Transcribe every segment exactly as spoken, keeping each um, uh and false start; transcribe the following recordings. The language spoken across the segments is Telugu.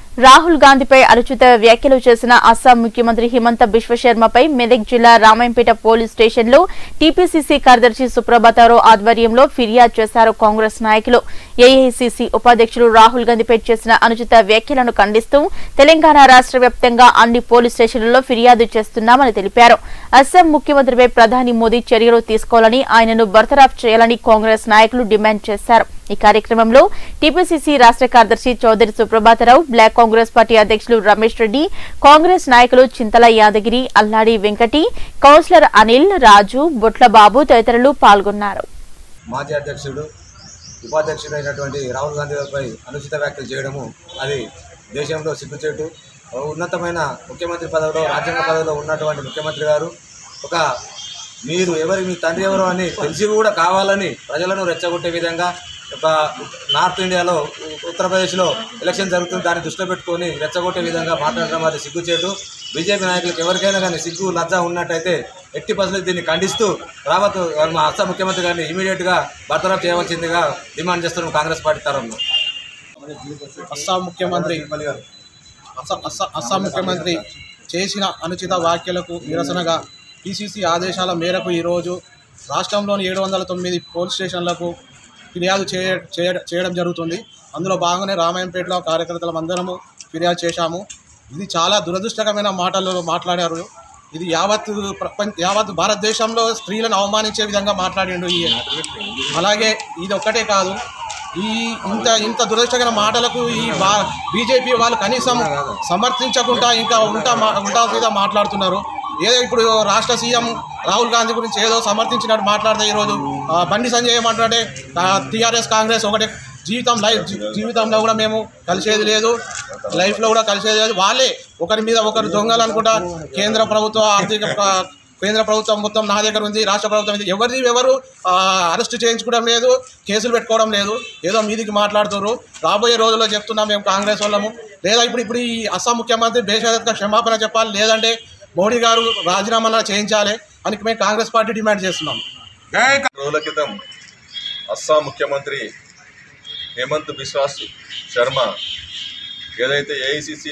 రాహుల్ గాంధీపై అనుచిత వ్యాఖ్యలు చేసిన అస్సాం ముఖ్యమంత్రి హిమంత బిశ్వ శర్మపై మెదక్ జిల్లా రామాయంపేట పోలీస్ స్టేషన్లో టీపీసీసీ కార్యదర్శి సుప్రభాతారావు ఆధ్వర్యంలో ఫిర్యాదు చేశారు కాంగ్రెస్ నాయకులు. ఏఐసీసీ ఉపాధ్యక్షులు రాహుల్ గాంధీపై చేసిన అనుచిత వ్యాఖ్యలను ఖండిస్తూ తెలంగాణ రాష్ట్ర వ్యాప్తంగా అన్ని పోలీస్ స్టేషన్లలో ఫిర్యాదు చేస్తున్నామని తెలిపారు. అస్సాం ముఖ్యమంత్రిపై ప్రధాని మోదీ చర్యలు తీసుకోవాలని, ఆయనను బర్తరఫ్ చేయాలని కాంగ్రెస్ నాయకులు డిమాండ్ చేశారు. ఈ కార్యక్రమంలో టీపీసీసీ రాష్ట్ర కార్యదర్శి చౌదరి సుప్రభాతారావు, బ్లాక్ కాంగ్రెస్ పార్టీ అధ్యక్షులు రమేష్ రెడ్డి, కాంగ్రెస్ నాయకులు చింతల యాదగిరి, అల్లాడి వెంకటి, కౌన్సిలర్ అనిల్, రాజు, బొట్లబాబు తదితరులు పాల్గొన్నారు. మాజీ అధ్యక్షుడు ఉపాధ్యక్షుడైనటువంటి రాహుల్ గాంధీపై అనుచిత వ్యాఖ్యలు చేయడము అది దేశంలో సిగ్గుచేటు. ఉన్నతమైన ముఖ్యమంత్రి పదవిలో, రాజ్యాంగ పదవిలో ఉన్నటువంటి ముఖ్యమంత్రి గారు ఒక మీరు ఎవరి మీ తండ్రి ఎవరు అని తెలిసి కూడా కావాలని ప్రజలను రెచ్చగొట్టే విధంగా ఒక నార్త్ ఇండియాలో ఉత్తరప్రదేశ్లో ఎలక్షన్ జరుగుతుంది, దాన్ని దృష్టిలో పెట్టుకొని రెచ్చగొట్టే విధంగా మాట్లాడడం అది సిగ్గుచేటు. బీజేపీ నాయకులకు ఎవరికైనా కానీ సిగ్గు లజ్జ ఉన్నట్టయితే ఎట్టి పరిస్థితులు దీన్ని ఖండిస్తూ రావత్ మా అస్సాం ముఖ్యమంత్రి గారిని ఇమీడియట్గా బర్తరఫ్ చేయవలసిందిగా డిమాండ్ చేస్తున్నాం కాంగ్రెస్ పార్టీ తరంలో. అస్సాం ముఖ్యమంత్రి అస్సాం ముఖ్యమంత్రి చేసిన అనుచిత వ్యాఖ్యలకు నిరసనగా పీసీసీ ఆదేశాల మేరకు ఈరోజు రాష్ట్రంలోని ఏడు వందల తొమ్మిది పోలీస్ స్టేషన్లకు ఫిర్యాదు చేయడం జరుగుతుంది. అందులో భాగంగానే రామాయంపేటలో కార్యకర్తలం అందరము ఫిర్యాదు చేశాము. ఇది చాలా దురదృష్టకరమైన మాటలు మాట్లాడారు. ఇది యావత్ ప్రపంచ యావత్ భారతదేశంలో స్త్రీలను అవమానించే విధంగా మాట్లాడిండు. ఈ అలాగే ఇది ఒక్కటే కాదు, ఈ ఇంత ఇంత దురదృష్టకర మాటలకు ఈ బా బీజేపీ వాళ్ళు కనీసం సమర్థించకుండా ఇంకా ఉంటా ఉంటా మాట్లాడుతున్నారు. ఏదో ఇప్పుడు రాష్ట్ర సీఎం రాహుల్ గాంధీ గురించి ఏదో సమర్థించినట్టు మాట్లాడితే ఈరోజు బండి సంజయ్ మాట్లాడే టీఆర్ఎస్ కాంగ్రెస్ ఒకటే జీవితం లైఫ్ జీవితంలో కూడా మేము కలిసేది లేదు, లైఫ్లో కూడా కలిసేది లేదు. వాళ్ళే ఒకరి మీద ఒకరు దొంగలు అనుకుంటా కేంద్ర ప్రభుత్వం ఆర్థిక కేంద్ర ప్రభుత్వం మొత్తం నా దగ్గర ఉంది, రాష్ట్ర ప్రభుత్వం ఇది ఎవరిది ఎవరు అరెస్ట్ చేయించుకోవడం లేదు, కేసులు పెట్టుకోవడం లేదు, ఏదో మీదికి మాట్లాడుతున్నారు. రాబోయే రోజుల్లో చెప్తున్నాం మేము కాంగ్రెస్ వాళ్ళము, లేదా ఇప్పుడు ఇప్పుడు ఈ అస్సాం ముఖ్యమంత్రి బేషరతుగా క్షమాపణ చెప్పాలి, లేదంటే మోడీ గారు రాజీనామా చేయించాలి అని మేము కాంగ్రెస్ పార్టీ డిమాండ్ చేస్తున్నాం. రోజుల క్రితం అస్సాం ముఖ్యమంత్రి హేమంత్ బిశ్వ శర్మ ఏదైతే ఏఐసీసీ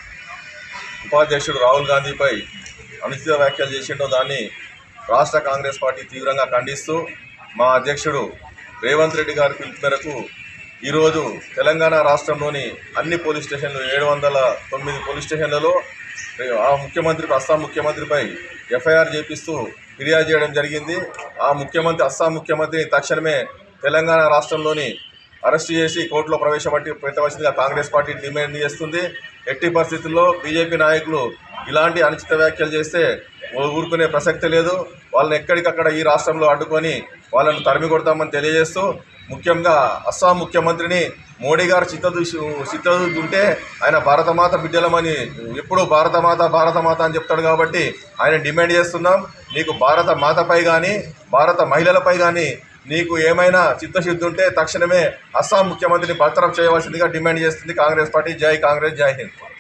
ఉపాధ్యక్షుడు రాహుల్ గాంధీపై అనుచిత వ్యాఖ్యలు చేసిండో దాన్ని రాష్ట్ర కాంగ్రెస్ పార్టీ తీవ్రంగా ఖండిస్తూ మా అధ్యక్షుడు రేవంత్ రెడ్డి గారి పిలుపు మేరకు ఈరోజు తెలంగాణ రాష్ట్రంలోని అన్ని పోలీస్ స్టేషన్లు ఏడు వందల తొమ్మిది పోలీస్ స్టేషన్లలో ఆ ముఖ్యమంత్రి అస్సాం ముఖ్యమంత్రిపై ఎఫ్ఐఆర్ చేపిస్తూ ఫిర్యాదు చేయడం జరిగింది. ఆ ముఖ్యమంత్రి అస్సాం ముఖ్యమంత్రిని తక్షణమే తెలంగాణ రాష్ట్రంలోని అరెస్ట్ చేసి కోర్టులో ప్రవేశపెట్టి పెట్టవలసిందిగా కాంగ్రెస్ పార్టీ డిమాండ్ చేస్తుంది. ఎట్టి పరిస్థితుల్లో బీజేపీ నాయకులు ఇలాంటి అనుచిత వ్యాఖ్యలు చేస్తే ఊరుకునే ప్రసక్తి లేదు. వాళ్ళని ఎక్కడికక్కడ ఈ రాష్ట్రంలో అడ్డుకొని వాళ్ళను తరిమి కొడతామని తెలియజేస్తూ, ముఖ్యంగా అస్సాం ముఖ్యమంత్రిని మోడీ గారు చిత్తదు చిత్తదు ఉంటే ఆయన భారతమాత బిడ్డలమని ఎప్పుడూ భారతమాత భారతమాత అని చెప్తాడు. కాబట్టి ఆయన డిమాండ్ చేస్తున్నాం, నీకు భారత మాతపై కానీ భారత మహిళలపై కానీ నీకు ఏమైనా చిత్తశుద్ధి ఉంటే తక్షణమే అస్సాం ముఖ్యమంత్రిని బర్తరఫ్ చేయవలసిందిగా డిమాండ్ చేస్తుంది కాంగ్రెస్ పార్టీ. జై కాంగ్రెస్, జై హింద్.